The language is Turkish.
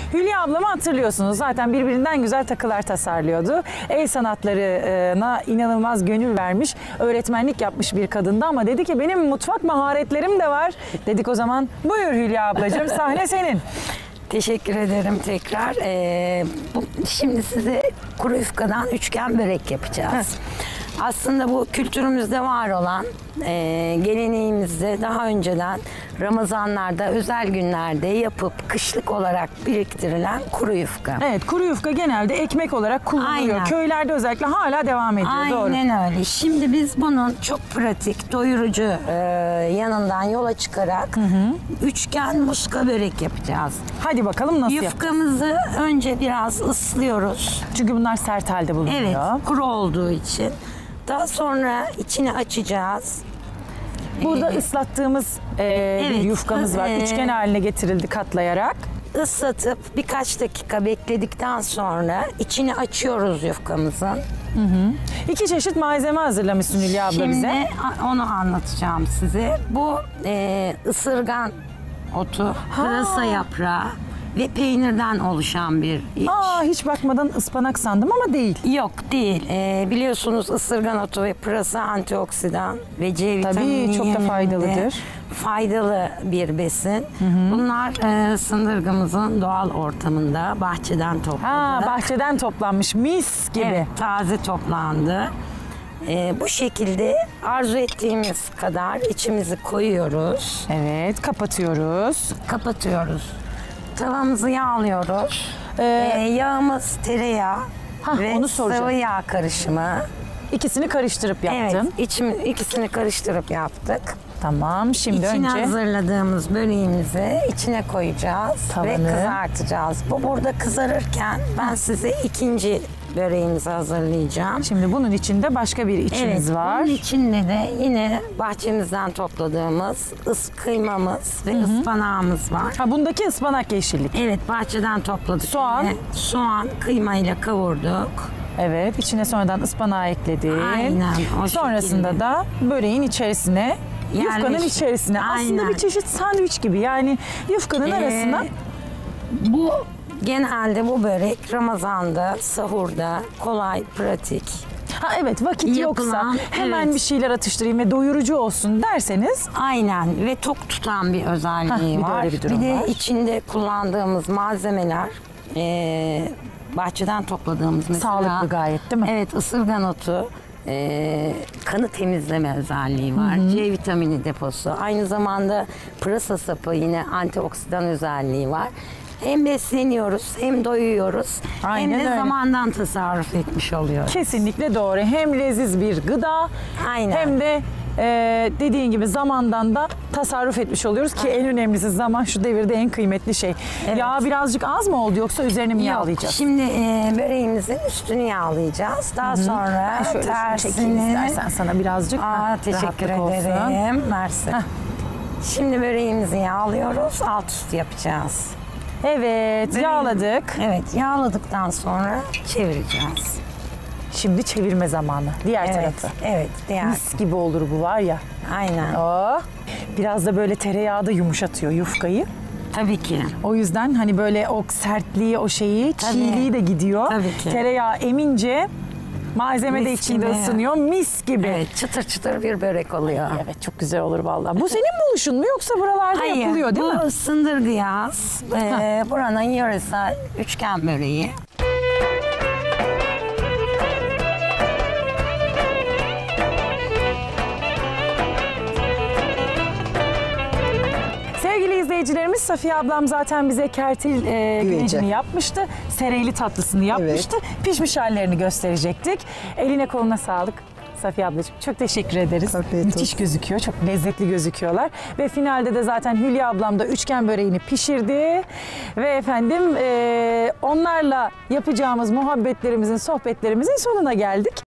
Hülya ablamı hatırlıyorsunuz. Zaten birbirinden güzel takılar tasarlıyordu. El sanatlarına inanılmaz gönül vermiş, öğretmenlik yapmış bir kadındı ama dedi ki benim mutfak maharetlerim de var. Dedik o zaman buyur Hülya ablacığım, sahne senin. Teşekkür ederim tekrar. Şimdi size kuru yufkadan üçgen börek yapacağız. Aslında bu kültürümüzde var olan, geleneğimizde daha önceden Ramazanlarda, özel günlerde yapıp kışlık olarak biriktirilen kuru yufka. Evet, kuru yufka genelde ekmek olarak kullanılıyor. Aynen. Köylerde özellikle hala devam ediyor. Doğru. Aynen öyle. Şimdi biz bunun çok pratik, doyurucu yanından yola çıkarak üçgen muska börek yapacağız. Hadi bakalım nasıl yapacağız? Yufkamızı önce biraz ıslıyoruz. Çünkü bunlar sert halde bulunuyor. Evet, kuru olduğu için. Daha sonra içini açacağız. Burada ıslattığımız bir yufkamız var. Üçgen haline getirildi katlayarak. Islatıp birkaç dakika bekledikten sonra içini açıyoruz yufkamızın. İki çeşit malzeme hazırlamışsın Hülya abla Şimdi bize. onu anlatacağım size. Bu ısırgan otu, pırasa yaprağı ve peynirden oluşan bir iç. Hiç bakmadan ıspanak sandım ama değil. Yok değil. Biliyorsunuz ısırgan otu ve pırasa antioksidan ve C vitamini. Tabii çok da faydalıdır. Faydalı bir besin. Bunlar sındırgımızın doğal ortamında bahçeden topladık. Bahçeden toplanmış mis gibi. Evet, taze toplandı. Bu şekilde arzu ettiğimiz kadar içimizi koyuyoruz. Evet, kapatıyoruz. Kapatıyoruz. Tavamızı yağlıyoruz. Yağımız tereyağı ve onu soracağım. sıvı yağ karışımı. İkisini karıştırıp yaptın. Evet, ikisini karıştırıp yaptık. Tamam, şimdi İçine önce hazırladığımız böreğimizi içine koyacağız ve Tavanı. kızartacağız. Bu burada kızarırken ben size ikinci böreğimizi hazırlayacağım. Şimdi bunun içinde başka bir içimiz var. Bunun içinde de yine bahçemizden topladığımız kıymamız ve ıspanağımız var. Bundaki ıspanak yeşillik. Evet, bahçeden topladık. Soğan. Yine. Soğan kıymayla kavurduk. Evet, içine sonradan ıspanağı ekledik. Aynen, o Sonrasında şekilde. da böreğin içerisine, yufkanın Yerleştir. içerisine. Aslında Aynen. bir çeşit sandviç gibi. Yani yufkanın arasına Bu genelde bu börek Ramazan'da, sahurda kolay, pratik. evet, vakit yoksa Yapılan, hemen evet. bir şeyler atıştırayım ve doyurucu olsun derseniz Aynen ve tok tutan bir özelliği bir de var. öyle bir durum de var. içinde kullandığımız malzemeler bahçeden topladığımız mesela. Sağlıklı gayet, değil mi? Evet, ısırgan otu. Kanı temizleme özelliği var. C vitamini deposu. Aynı zamanda pırasa sapı yine antioksidan özelliği var. Hem besleniyoruz, hem doyuyoruz, Aynen hem de öyle. zamandan tasarruf etmiş oluyoruz. kesinlikle doğru. Hem leziz bir gıda Aynen. hem de dediğin gibi zamandan da tasarruf etmiş oluyoruz ki en önemlisi zaman şu devirde en kıymetli şey. Evet. Yağ birazcık az mı oldu yoksa üzerine mi Yok, yağlayacağız? şimdi böreğimizin üstünü yağlayacağız. Daha sonra Şöyle çekeyim tersini. istersen sana birazcık. Teşekkür rahatlık olsun. ederim. Mersi. Şimdi böreğimizi yağlıyoruz. Alt üst yapacağız. Evet, yağladık. Evet, yağladıktan sonra çevireceğiz. Şimdi çevirme zamanı. Diğer Evet, tarafı. evet. Diğer. Mis gibi olur bu var ya. Aynen. Biraz da böyle tereyağı da yumuşatıyor yufkayı. Tabii ki. O yüzden hani böyle o sertliği, o şeyi, Tabii. çiğliği de gidiyor. Tabii ki. Tereyağı emince malzeme de Mis içinde gibi. ısınıyor. Mis gibi. Evet, çıtır çıtır bir börek oluyor. Evet, çok güzel olur vallahi. Bu senin buluşun mu yoksa buralarda yapılıyor değil mi? Bu sındırgıyaz. Buranın yöresel üçgen böreği. Sevgili izleyicilerimiz, Safiye ablam zaten bize kertil güvecini yapmıştı. Sereyli tatlısını yapmıştı. Pişmiş hallerini gösterecektik. Eline koluna sağlık. Safiye ablacığım çok teşekkür ederiz. Afiyet Müthiş olsun. gözüküyor. Çok lezzetli gözüküyorlar. Ve finalde de zaten Hülya ablam da üçgen böreğini pişirdi. Ve efendim onlarla yapacağımız muhabbetlerimizin, sohbetlerimizin sonuna geldik.